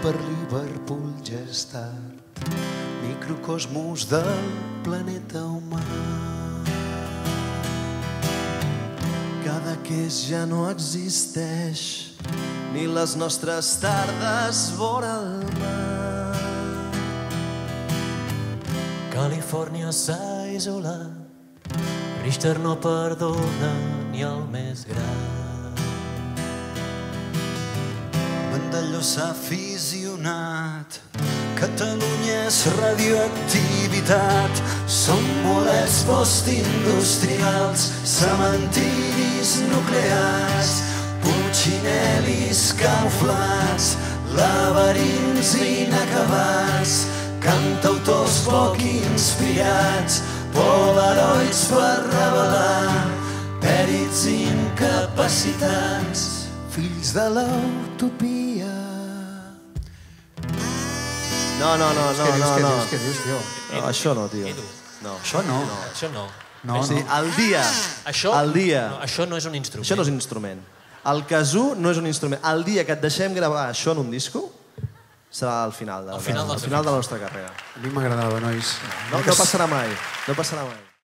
per Liverpool ja és tard, microcosmos del planeta humà. Cadaqués ja no existeix, ni les nostres tardes vora el mar. Califòrnia s'ha isolat, Richter no perdona ni el més gran. Vandelló s'ha aficionat, Catalunya és radioactivitat, són bolets postindustrials, cementiris nuclears, putxinelis camuflats, laberints inacabats, cantautors poc inspirats, polaroids per revelar, pèrits incapacitats, fills de l'utopia. No. Què dius, tio? No, això no, tio. No. Això no. Això no. No, Sí, no. el dia. Això no és un instrument. Això no és un instrument. El kazoo no és un instrument. El dia que et deixem gravar això en un disco serà el final de la nostra carrera. A mi m'agradava, nois. No passarà mai. No passarà mai.